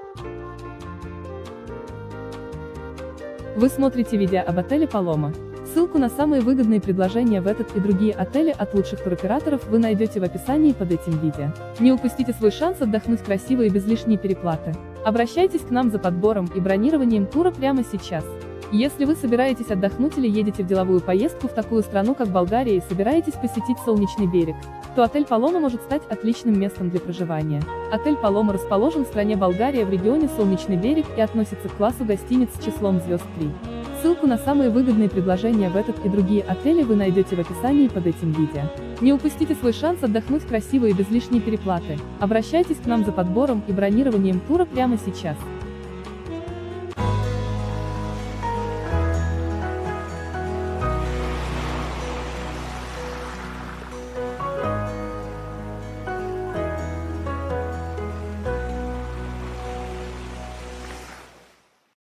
Вы смотрите видео об отеле Палома. Ссылку на самые выгодные предложения в этот и другие отели от лучших туроператоров вы найдете в описании под этим видео. Не упустите свой шанс отдохнуть красиво и без лишней переплаты. Обращайтесь к нам за подбором и бронированием тура прямо сейчас. Если вы собираетесь отдохнуть или едете в деловую поездку в такую страну, как Болгария, и собираетесь посетить Солнечный берег, то отель Палома может стать отличным местом для проживания. Отель Палома расположен в стране Болгария в регионе Солнечный берег и относится к классу гостиниц с числом звезд 3. Ссылку на самые выгодные предложения в этот и другие отели вы найдете в описании под этим видео. Не упустите свой шанс отдохнуть красиво и без лишней переплаты. Обращайтесь к нам за подбором и бронированием тура прямо сейчас.